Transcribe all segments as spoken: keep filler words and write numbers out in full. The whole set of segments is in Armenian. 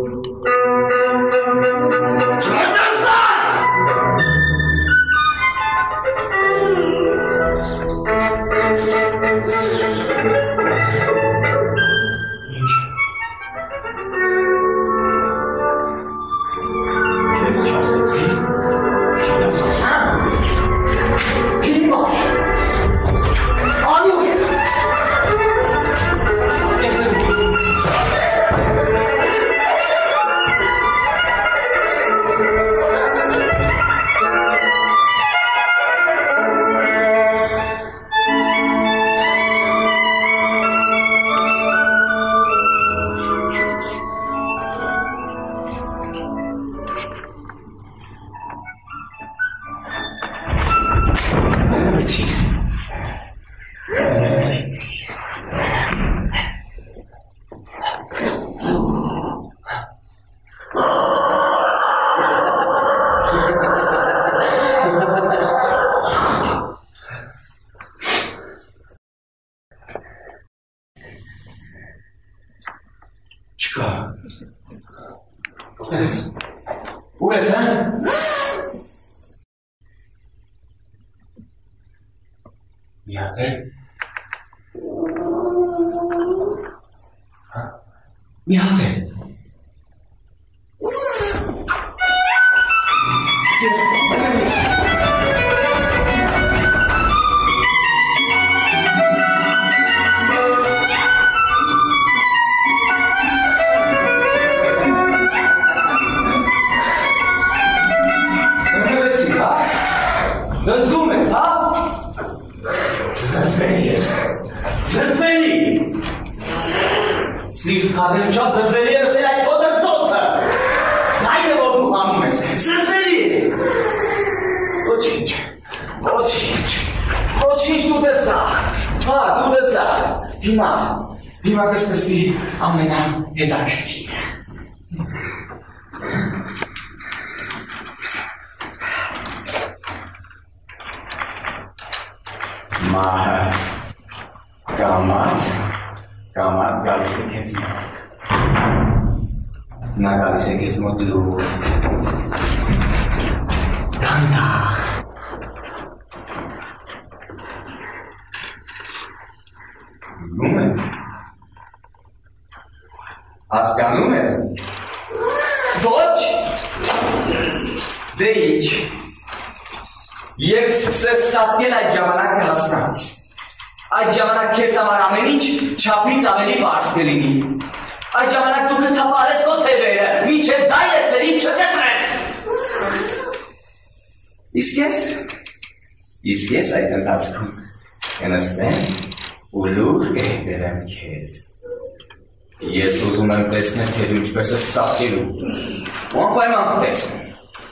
Ինչպես է սակերում, անպայման կտեսնեմ։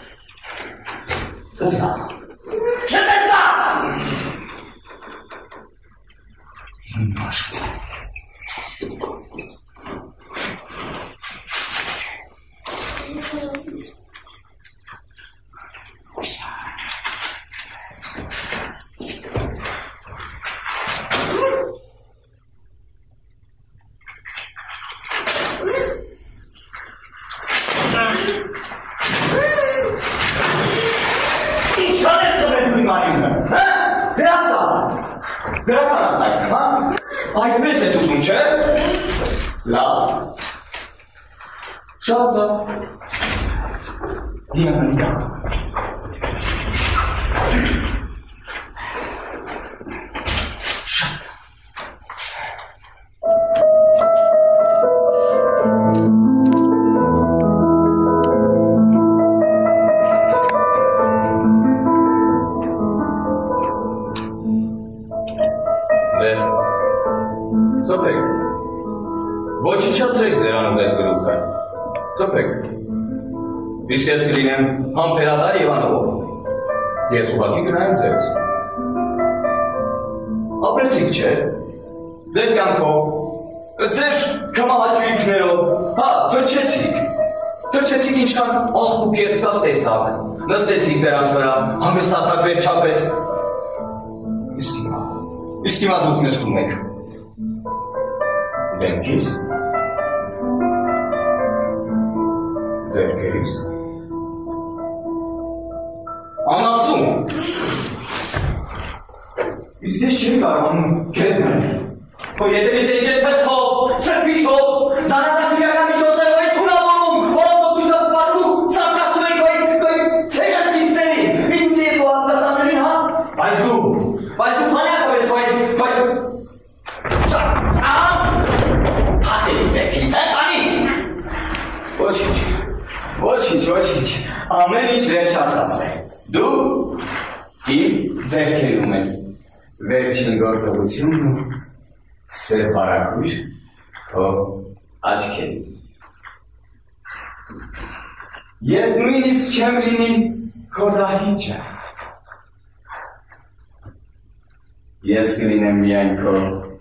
Դզա, չտեսած! Իմ բաշկ։ Այդպես ես ուզում, չէ՞։ Լավ։ Շատ լավ։ Հիմա նույնա։ Շատ լավ։ Թոփեք, ոչնչացրեք ձեր անուղեղ գլուխը, թոփեք, իսկ ես կլինեմ համբերատար և անողով, ես ուղղակի կնայեմ ձեզ, ապրեցիք չէ, ձեր կյանքով, ձեր կամահաճույքներով, հա, թրջեցիք, թրջեցիք ինչքան աղբուկ երկար տեսավ, նստեցիք դրանց վրա, հանգստացաք վերջապես, իսկ հիմա, իսկ հիմա դուք նստում եք, Դեմքից ձերքերից։ Անասում։ Իսկ ես չեմ կարողանում քեզ մերել։ Որ ետևից եկել թրքով, սրբիչով, զանազանքրյական միջոցներով այդ թունավորում, որոնցով դու սպանում, սապկացում եք այդ ցեգատիցներին, ինձ երկու հասկացաններին, հա։ Բայց դու, բայց դու հանյակով ես, բայց, բայց… Ամ, թատերից եկից, է տանի։ Ոչինչ, ոչինչ, ոչինչ, ամեն ինչ վերջացած է։ Դու իմ ձեռքերում ես, վերջին գործողությունն ու սեր բարակույր, քո աչքերի։ Ես նույնիսկ չեմ լինի քո դահիճը։ Ես կլինեմ միայն քո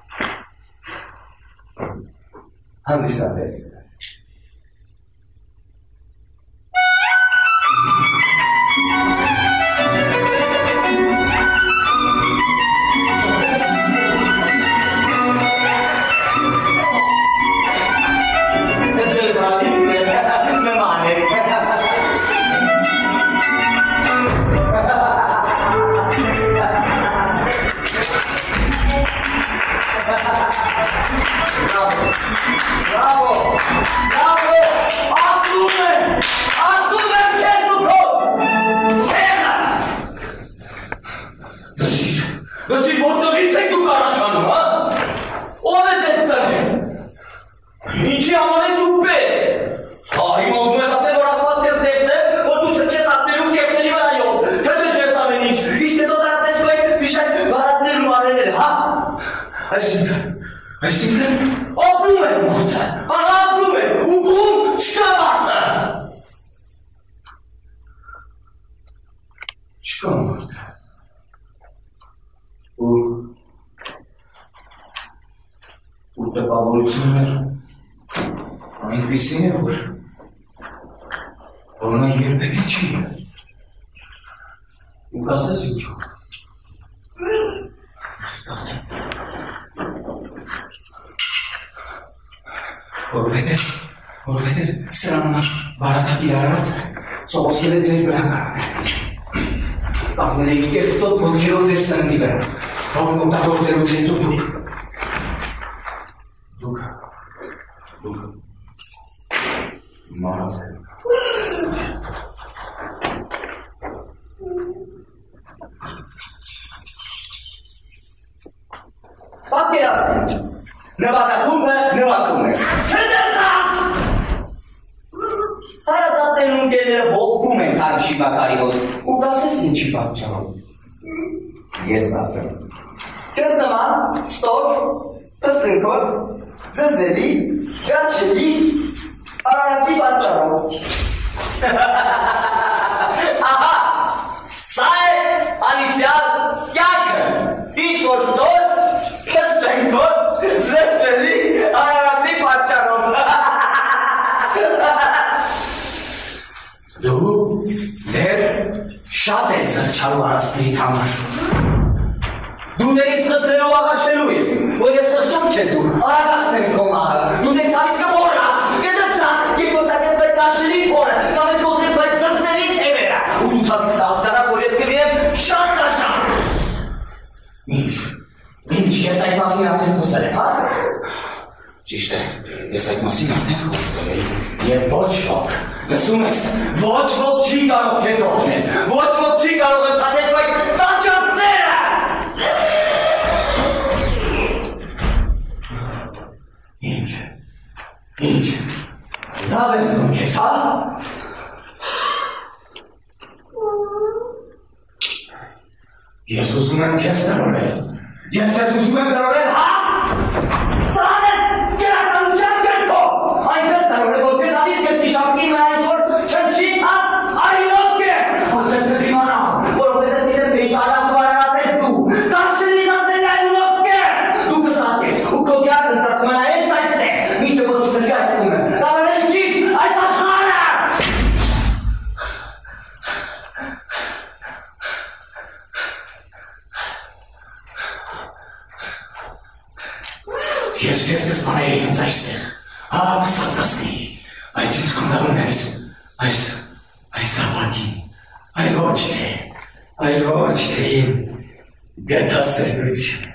հանդիսատեսը։ Այնպիսին է, որ որ նա երբեք չի ու կասես ինչու որովհետև որովհետև սրանն բարակատիր արարած է սողոսկել է ձեր վրա կարանել կաղնել է կերտոտ որքերով ձեր սննդի վրա որն օգտագործելուց հետո դուք դուք դուք Մարազ է։ Պատկերացնենք, նվագախումբը նվագում է։ Չդեսաս! Հարազատներն ունկերները ողբում են կարմ շիվակարի մոտ, ու կասես ինչի պատճառով։ Ես ասեմ։ Կես նման, ստոր, պստնքոր, ձեզերի, գաչելի, Արարացի պատճառով։ Ահա, սա է անիցյալ կյանքը, ինչ որ ստոր, պստենքոր, զեսվելի, արարացի պատճառով։ Դու դեր շատ ես զրչալու արասպիրիտ համար։ Դու դերից խտրելու աղաչելու ես, որ ես խրճամ քեզ դու, արագացնեմ քո մահը, դու դեր ցավից կմոռաս, Կաշելի փորը, կամ են կոտրել բայց ծրծների թևերը, ու դու ցավից հասկանաս, որ ես կլինեմ շատ կաշան։ Ինչ, ինչ, ես այդ մասին արդեն խոսել եմ, հա? Ճիշտ է, ես այդ մասին արդեն խոսել եմ, և ոչ ոք, լսում ես, ոչ ոք չի կարող քեզ օգնել, ոչ ոք չի կարող ընդհատել այդ սանջանքները։ Ինչ, ինչ, լավ ես դու քեզ, հա? Ես ուզում եմ քեզ տրորել, ես քեզ ուզում եմ տրորել, հա? Ծրանել, գերականության գերքով, այնպես տրորել, որ քեզ անից գետի շապկի մրա ինչ-որ չնչի թատ արինով կեր, որ քեզ կդիմանա, որովհետև դիտեմ թե ինչ արավ բարարատես դու, կաշելի զանդելի արինով կեր, դու կսատես, ու քո գյակ ընտրած մնա են տայստեղ, միջը որ չկրգի այսկում եմ, կավերել ճիշտ այս աշխարը։ Ես քեզ կսպանեի հենց այստեղ, հա, կսատկասնեի, բայց ինձ խնդարում ես, այս այս ապակին, այլ ոչ թե, այլ ոչ թե իմ գտասրտություն։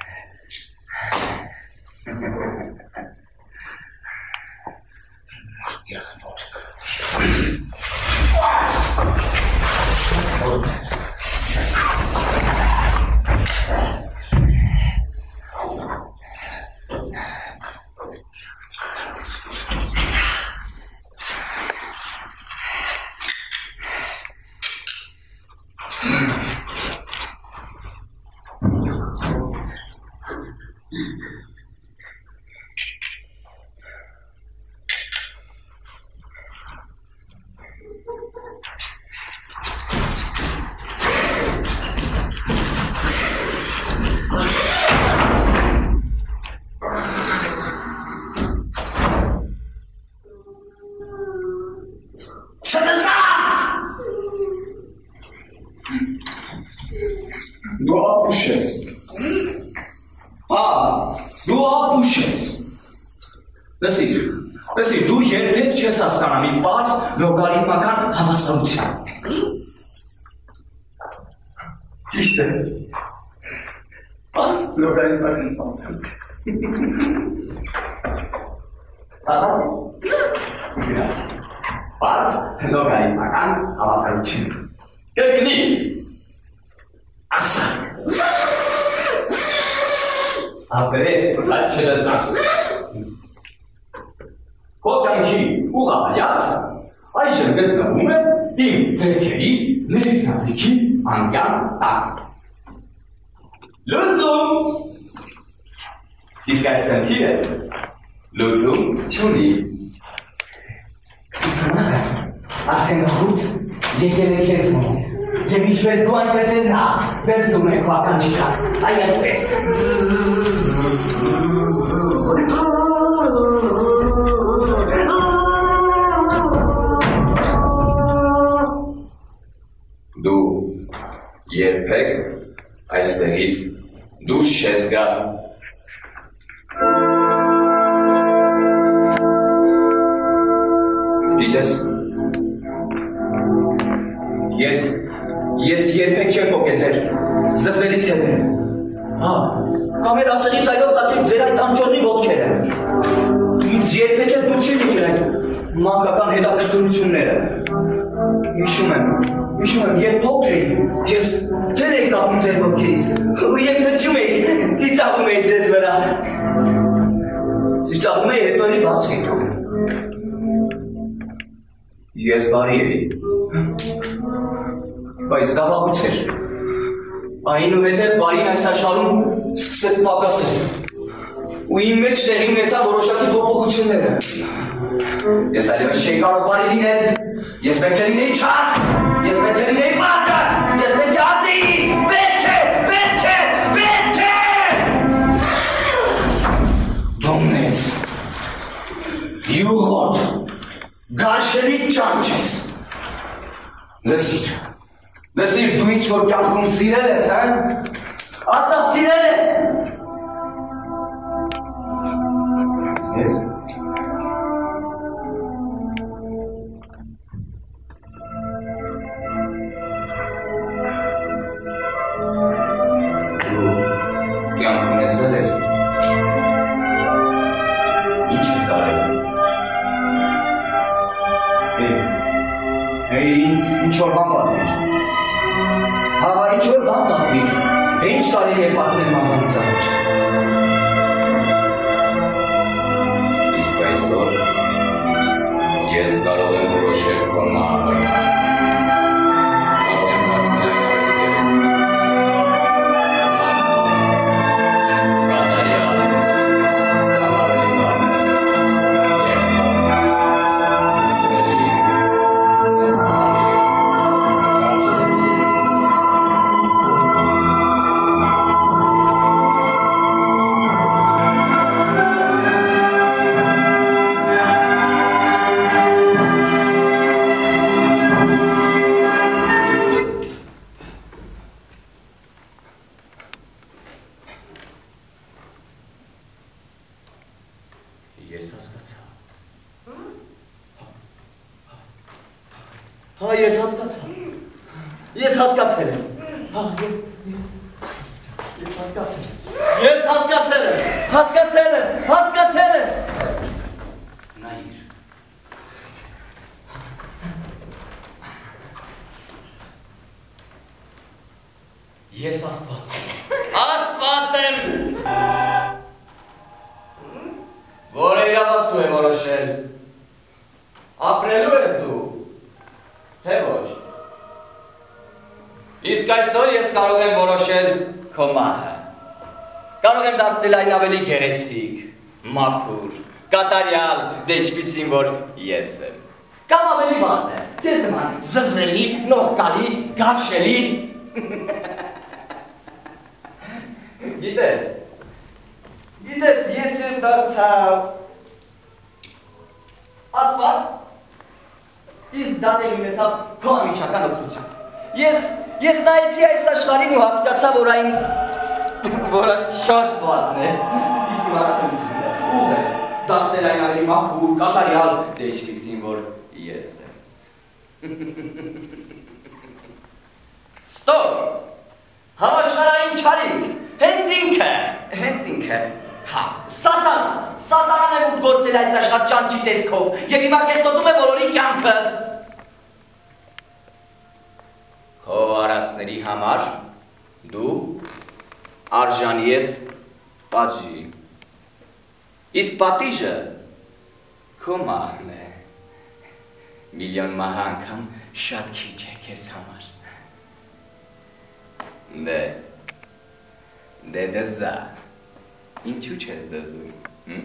Դու ապուշ ես։ Հա, դու ապուշ ես։ Լսիր, լսիր, դու երբեք չես հասկանա մի բաց լոգարիթմական հավաստարություն։ Ճիշտ է։ Բաց լոգարիթմական հավաստարություն։ Բաց ես։ Գրաց։ Բաց լոգարիթմական հավաստարություն։ Կրկնի։ Ասա։ Ապերես, այդ չլսաս։ Քո կյանքի ուղղահայաց այժմ գտնվում է իմ ձեռքերի ներքնացիքի անկյան տակ։ Լուծում։ Իսկ այս կնթիրը լուծում չունի։ Իսկ նարը արդեն հուց եկել է քեզ մոտ, և ինչպես դու այնպես է նա վերցնում է քո ականջիկը, այ այսպես։ Դու երբեք այստեղից դուրս չես գա։ Գիտես, ես, ես երբեք չեմ պոկետեր, զզվելի թևերը։ Հա, կամ էր ասեղից այլով ծատիկ ձեր այդ անճորնի ոտքերը։ Ինձ երբեք էլ դուր չի լինել այդ մանկական հետաքրքրությունները։ Հիշում եմ, հիշում եմ, երբ փոքր էի, ես թել էի կապում ձեր ոտքերից, ու երբ թրջում էի, ծիծաղում էի ձեզ վրա։ Ծիծաղում էի, հետո էլի բաց էի թողում։ Ես բարի էի, բայց դա վաղուց էր։ Այնուհետև բարին այս աշխարհում սկսեց պակասել, ու իմ մեջ տեղի ունեցան որոշակի փոփոխությունները։ Ես այլևս չէի կարող բարի լինել, ես պետք է լինեի չար, ես պետք է լինեի վարկը, ես պետք է ատեի, պետք է, պետք է, պետք է։ Դու մեծ, յուղոտ, գարշելի ճանճ ես։ Լսիր, լսիր, դու ինչ-որ կյանքում սիրել ես, հա? Ասա, սիրել ես։ Ես։ Դու կյանք ունեցել ես։ Ինչ ես արել։ Հեյ, ինչ-որ բան պատմիր։ Հա, ինչ-որ բան պատմիր։ Է ինչ կարելի է պատմել մահվանից առաջ։ Իսկ այսօր ես կարող եմ որոշել քո մահը։ Կարող եմ դարձնել այն ավելի գեղեցիկ։ Կատարյալ, կամ ավելի վատ, և զզվելի, Հա, ես հասկացա։ Ես հասկացել եմ։ Հա, ես, ես, ես հասկացել եմ։ Ես հասկացել եմ, հասկացել եմ, հասկացել եմ։ Նայիր։ Ես Աստված եմ։ Աստված եմ։ Որը իրավասու է որոշել։ Ապրելու ես դու, թե ոչ։ Իսկ այսօր ես կարող եմ որոշել քո մահը։ Կարող եմ դարձնել այն ավելի գեղեցիկ, մաքուր, կատարյալ, դե ինչպիսին որ ես եմ։ Կամ ավելի բարդ է, ես նման զզվելի, նողկալի, գարշելի։ Գիտես, Գիտես, ես եմ դարձա Աստված, իսկ դատել ունեցավ քո անմիջական օգնություն։ Ես, ես նայեցի այս աշխարհին ու հասկացա, որ այն, որ այն շատ վատն է, իսկ իմ առաքելությունը ուղ է, դարձնել այն ավելի մաքուր, կատարյալ, դե ինչպիսին որ ես եմ։ Ստոպ, համաշխարհային չարիք, հենց ինքը, հենց ինքը, հա, սատան, սատանան է ուտ գործել այս աշխարհ ճանճի տեսքով և հիմա կեղտոտում է բոլորի կյանքը։ քո արասների համար դու արժանի ես պատժի, իսկ պատիժը քո մահն է, միլիոն մահ անգամ շատ քիչ է քեզ համար։ Դե, դե դզա, ինչու չես դզում,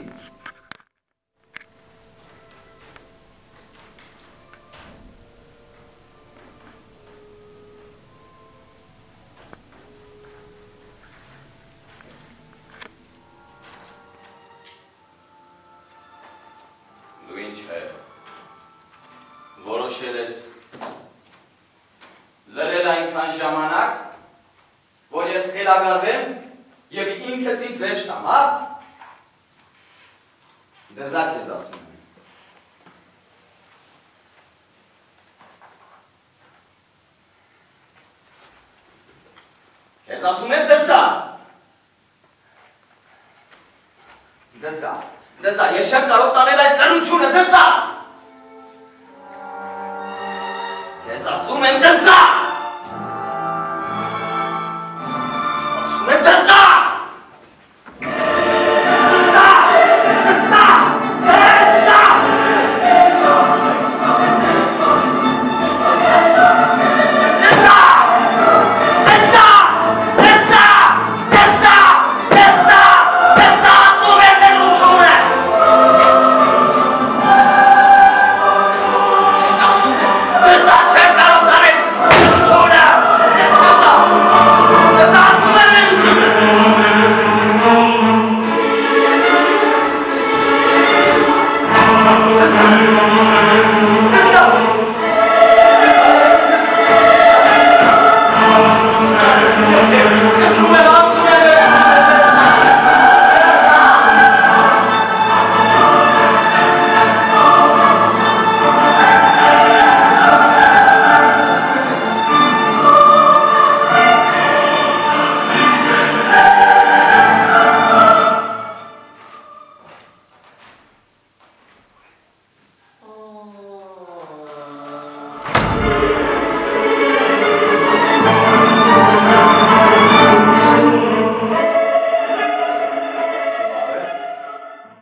դու ինչ է, որոշել ես լրել այնքան ժամանակ, որ ես խելագարվեմ և ինքս ինձ վեճ տամ, հա? Դզա քեզ ասում եմ։ Քեզ ասում եմ դզա։ Դզա, դզա, ես չեմ կարող տանել այս լրությունը, դզա։ Քեզ ասում եմ դզա։